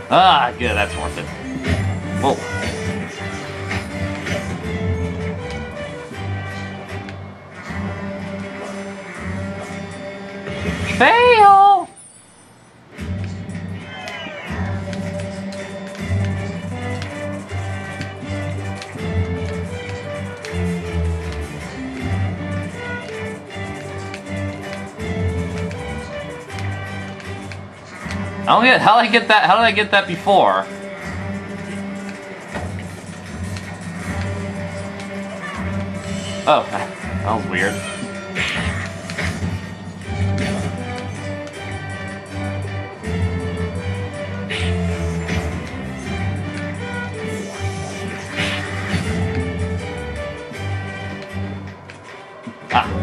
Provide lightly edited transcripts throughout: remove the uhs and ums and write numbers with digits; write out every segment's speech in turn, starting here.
Ah, good, that's worth it. Whoa. Fail! I don't get how did I get that? How did I get that before? Oh, that was weird. Ah.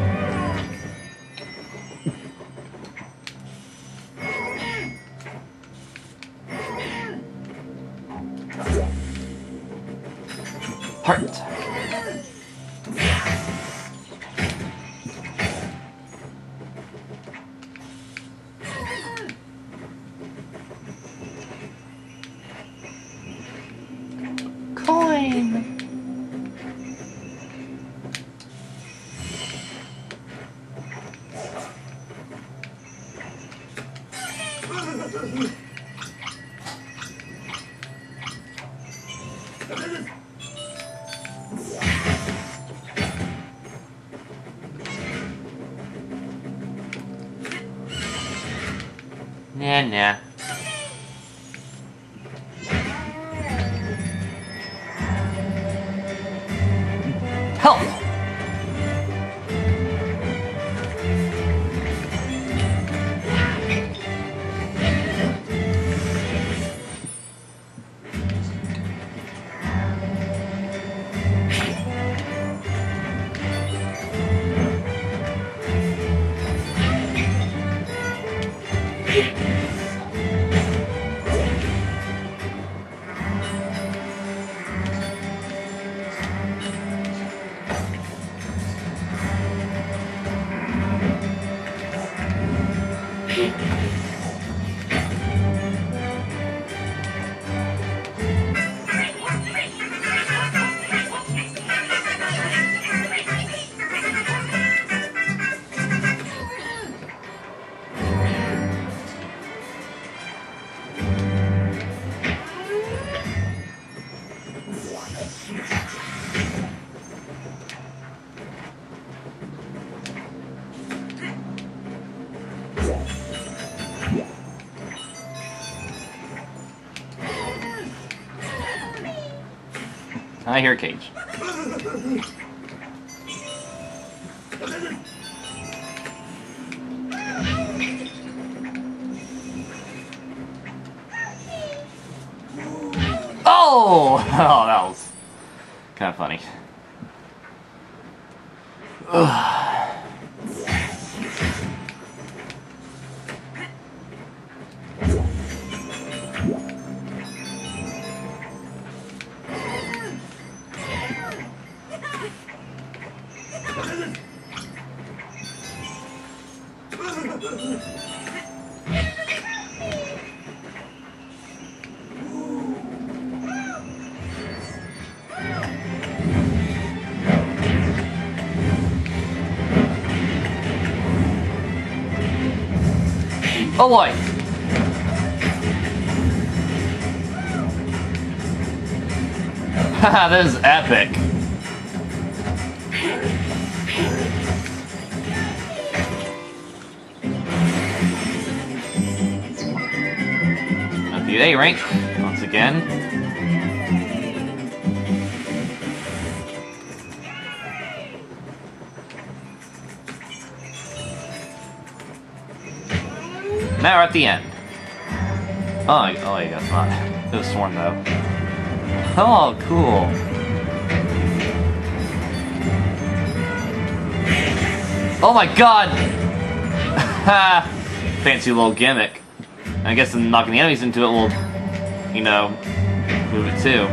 Heart. Coin. Nah. Help! I hear a cage. Oh! Oh, that was kind of funny. Ugh. Oh boy! Haha, that is epic. The A rank once again. Now we're at the end. Oh, I guess not. It was sworn though. Oh, cool. Oh my god! Fancy little gimmick. I guess knocking the enemies into it will, you know, move it too.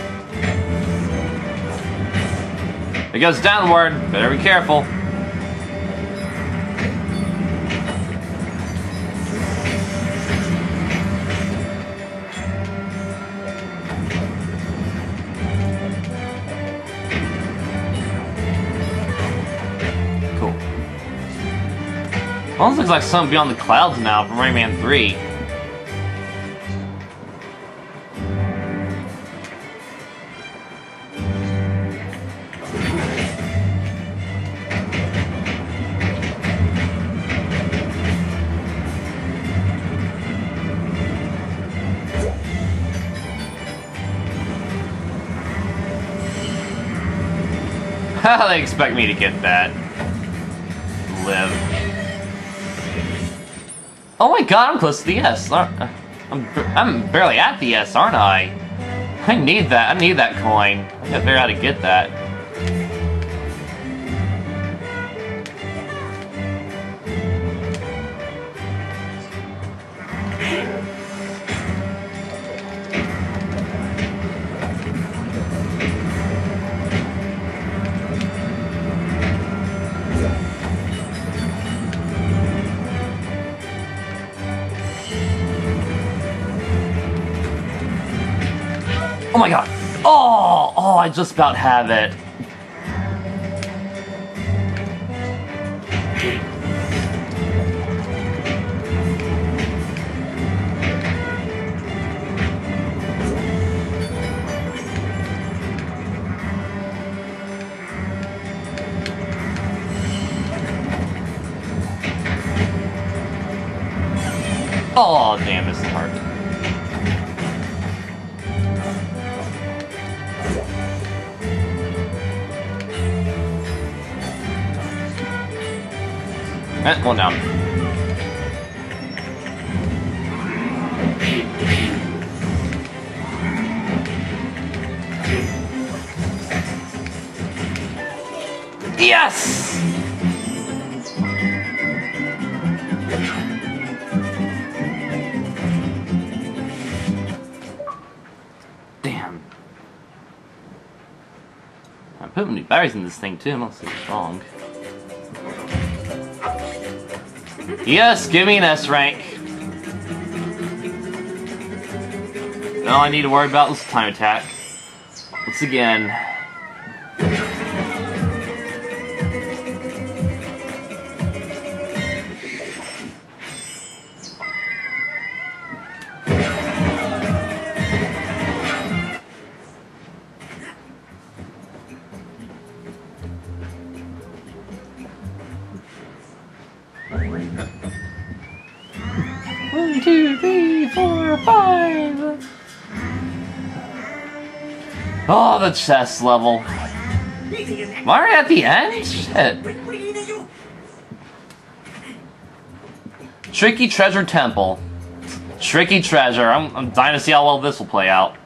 It goes downward, better be careful. Almost looks like something beyond the clouds now from Rayman 3. How they expect me to get that? Live. Oh my god, I'm close to the S. I'm barely at the S, aren't I? I need that. I need that coin. I gotta figure out how to get that. Oh my god! Oh, I just about have it. Oh, damn, this is hard. One down. Yes! Damn. I'm putting new batteries in this thing too, unless it's wrong. Yes, give me an S rank. All I need to worry about is time attack. Once again. One, two, three, 4, 5. Oh, the chess level. Am I already at the end? Shit. Tricky Treasure Temple. Tricky Treasure. I'm dying to see how well this will play out.